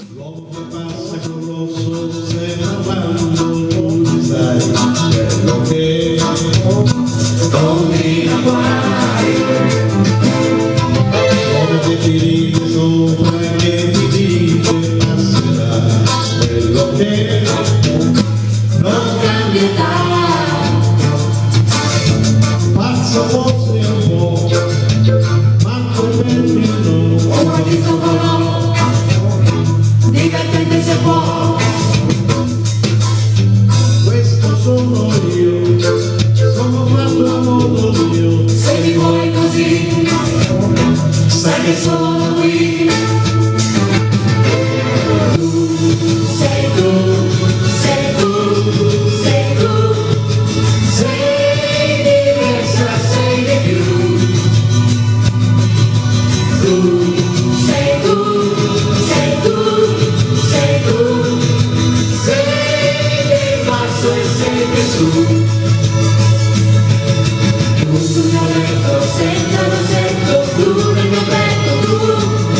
L'uomo che passa con l'osso sembra quando non ci sai quello che combina guai. L'uomo che ti ride sopra e che ti dice passerà quello che non cambierà. Pazzo fosse un po', ma come no, Uomo di sopra divertente se può. questo sono io, sono fatto a modo mio. Se mi vuoi così, sai che sono qui. Tu, sei tu, sei tu, sei tu, sei diversa, sei di più. Tu, sei tu, sei tu, sei tu, sei del basso e sempre su. Tu sul mio letto, senza rossetto, tu nel mio petto, tu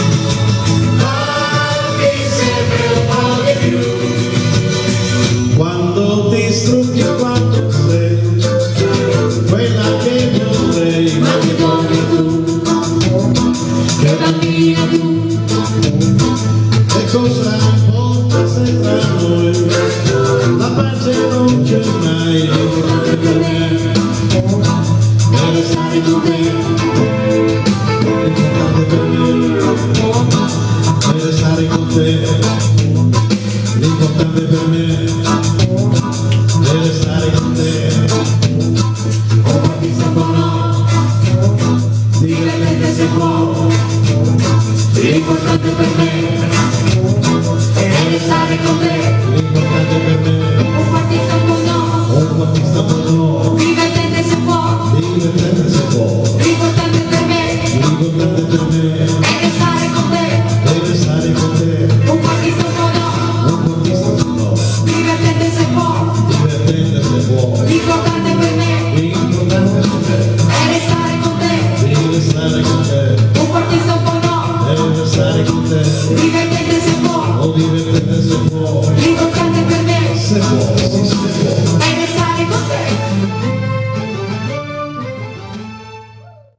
manchi sempre un po' di più. Quando ti strucchi quanto sei, quella che vorrei, Ma che torni tu, che bambina tu, e cosa importa se tra noi la pace non c'è mai. L'importante per me è restare con te, l'importante per me è restare con te, l'importante per me è restare con te. come ti sembrano, divertente se può. L'importante per me è restare con te. L'importante per me Un artista buono, un artista buono, divertente se può. divertente se può.